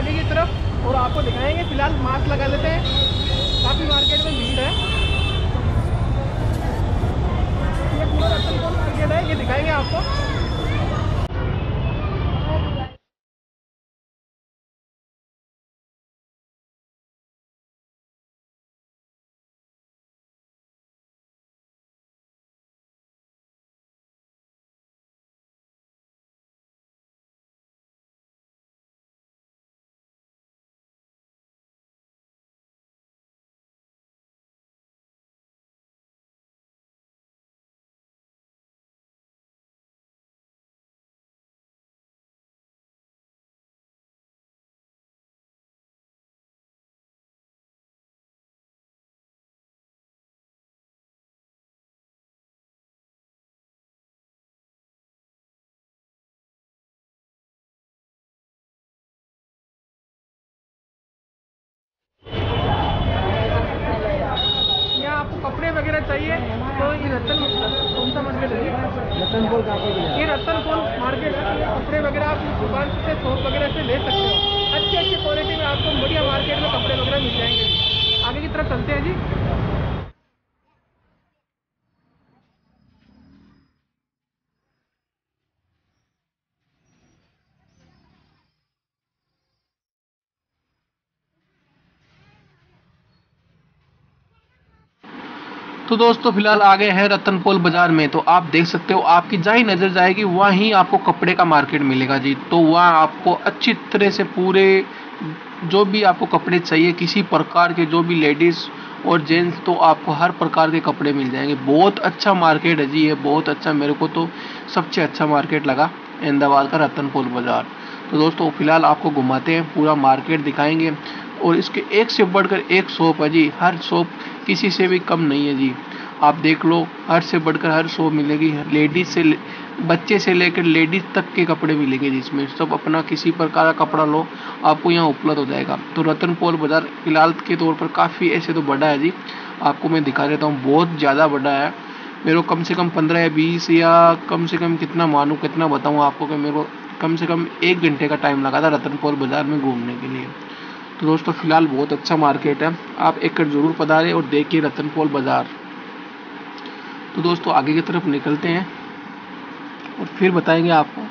आगे की तरफ और आपको दिखाएंगे। फिलहाल मास्क लगा लेते हैं, काफ़ी मार्केट में भीड़ है। ये पूरा रतनपुर मार्केट है, ये दिखाएंगे आपको। यहाँ आपको कपड़े वगैरह चाहिए तो ये कौन सा मार्केट है? रतनपुर का ये रतनपुर मार्केट है। तो कपड़े वगैरह आप इस दुकान से, शॉप वगैरह से ले सकते हो। अच्छी अच्छी क्वालिटी में आपको बढ़िया मार्केट में कपड़े वगैरह मिल जाएंगे। आगे की तरफ चलते हैं जी। तो दोस्तों फिलहाल आ गए हैं रतनपोल बाजार में। तो आप देख सकते हो, आपकी जहाँ ही नज़र जाएगी वहीं आपको कपड़े का मार्केट मिलेगा जी। तो वहाँ आपको अच्छी तरह से पूरे जो भी आपको कपड़े चाहिए, किसी प्रकार के, जो भी लेडीज़ और जेंट्स, तो आपको हर प्रकार के कपड़े मिल जाएंगे। बहुत अच्छा मार्केट है जी, ये बहुत अच्छा, मेरे को तो सबसे अच्छा मार्केट लगा अहमदाबाद का रतनपोल बाजार। तो दोस्तों फिलहाल आपको घुमाते हैं, पूरा मार्केट दिखाएंगे। और इसके एक से बढ़कर एक शॉप है जी, हर शॉप किसी से भी कम नहीं है जी। आप देख लो, हर से बढ़कर हर शॉप मिलेगी। लेडीज से बच्चे से लेकर लेडीज तक के कपड़े मिलेंगे जिसमें सब अपना किसी प्रकार का कपड़ा लो, आपको यहाँ उपलब्ध हो जाएगा। तो रतनपोल बाजार फिलहाल के तौर पर काफ़ी ऐसे तो बड़ा है जी, आपको मैं दिखा देता हूँ, बहुत ज़्यादा बड़ा है। मेरे को कम से कम 15 या 20 या कम से कम कितना मानूँ, कितना बताऊँ आपको, कि मेरे को कम से कम 1 घंटे का टाइम लगा था रतनपोल बाजार में घूमने के लिए। तो दोस्तों फिलहाल बहुत अच्छा मार्केट है, आप एक बार जरूर पधारें और देखिए रतनपोल बाजार। तो दोस्तों आगे की तरफ निकलते हैं और फिर बताएंगे आपको।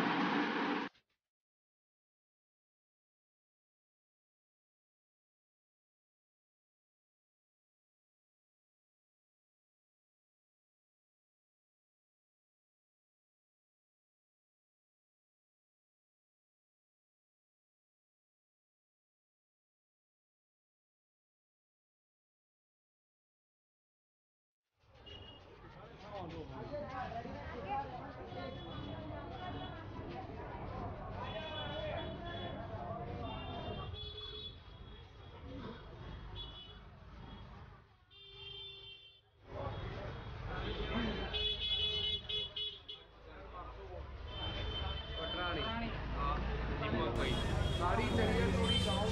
गाड़ी चाहिए थोड़ी गाँव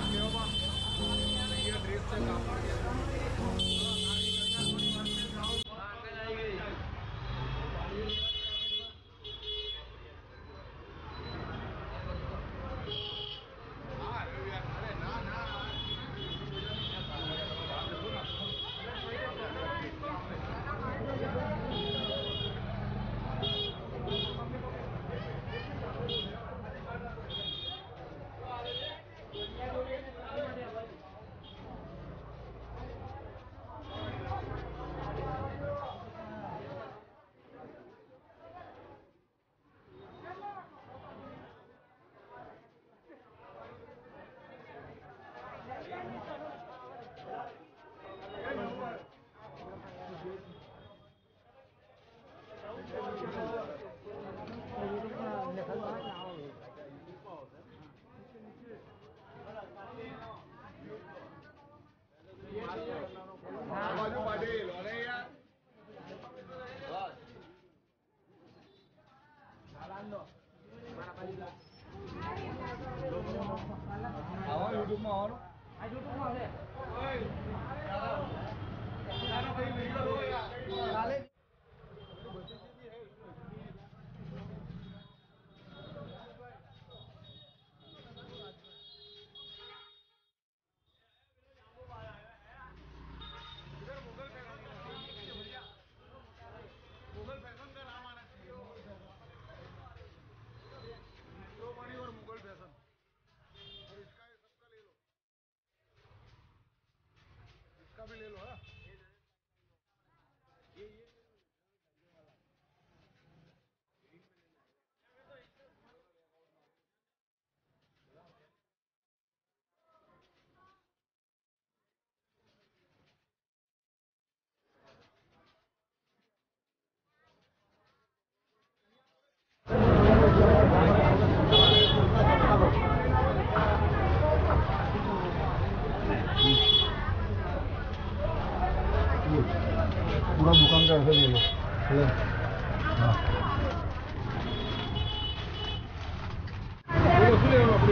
ड्रेस से कापड़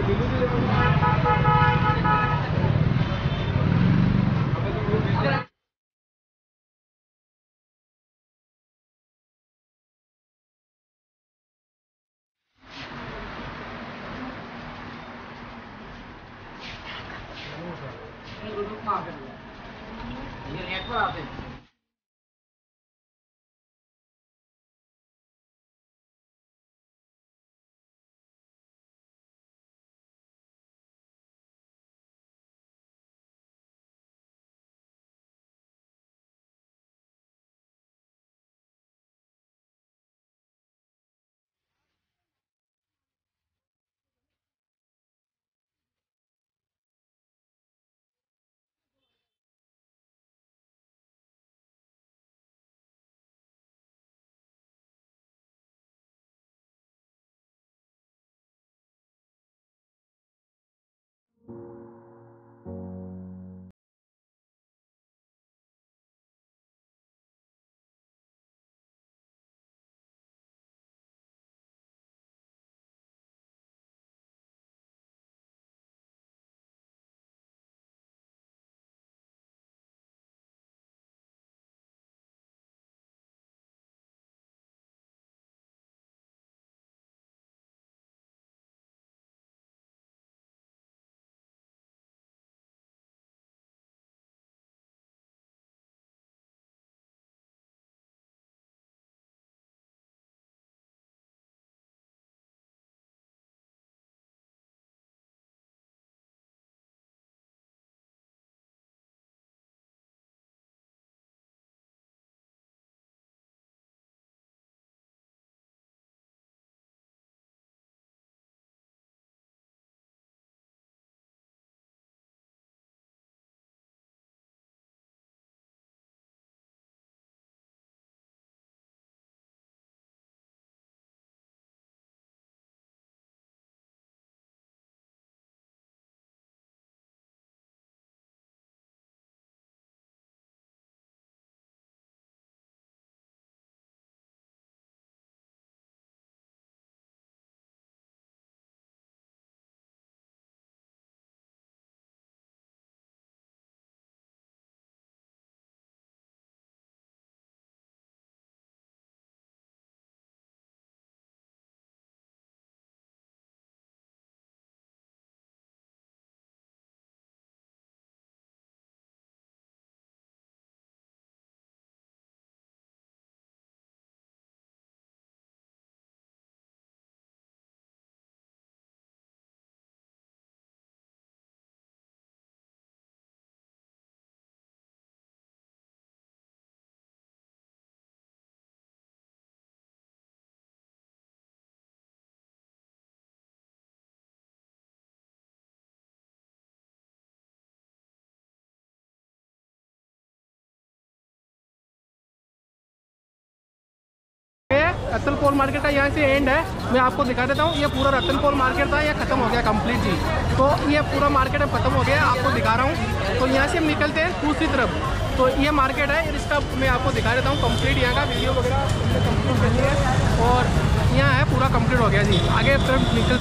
रतनपोल मार्केट का यहाँ से एंड है, मैं आपको दिखा देता हूँ। ये पूरा रतनपोल मार्केट था, ये खत्म हो गया कम्प्लीट जी। तो ये पूरा मार्केट अब खत्म हो गया, आपको दिखा रहा हूँ। तो यहाँ से हम निकलते हैं दूसरी तरफ। तो ये मार्केट है, इसका मैं आपको दिखा देता हूँ कम्प्लीट। यहाँ का वीडियो वगैरह कंप्लीट कर लिया है और यहाँ है पूरा कंप्लीट हो गया जी। आगे तरफ निकल